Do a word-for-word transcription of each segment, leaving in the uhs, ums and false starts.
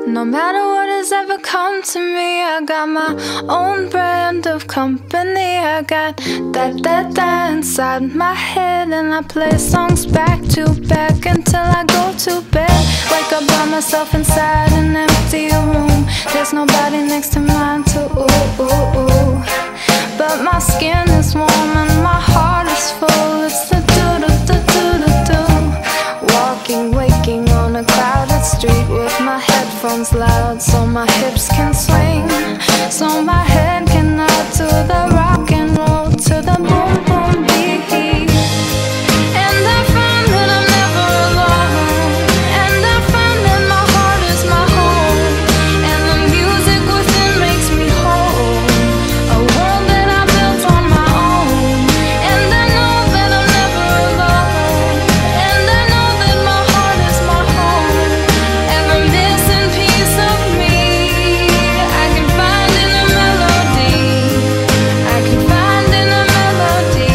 No matter what has ever come to me, I got my own brand of company. I got that, that, that inside my head, and I play songs back to back until I go to bed. Wake up by myself inside an empty room. There's nobody next to mine to ooh, ooh, ooh. But my skin is warm and my heart is full. It's the do-do-do-do-do-do. Walking, waking on a crowded street with my headphones loud so my hips can swing, so my head can nod to the rock and roll, to the boom boom beat. And I find that I'm never alone, and I find that my heart is my home, and the music within makes me whole, a world that I built on my own. And I know that I'm never alone, and I know that my heart is my home. Every missing piece of me I can find in a melody, I can find in a melody.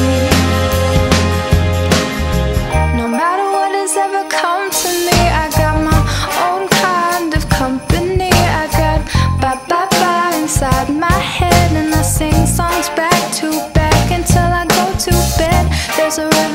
No matter what has ever come to me, I got my own kind of company. I got ba-ba-ba inside my head, and I sing songs back to back until I go to bed. There's a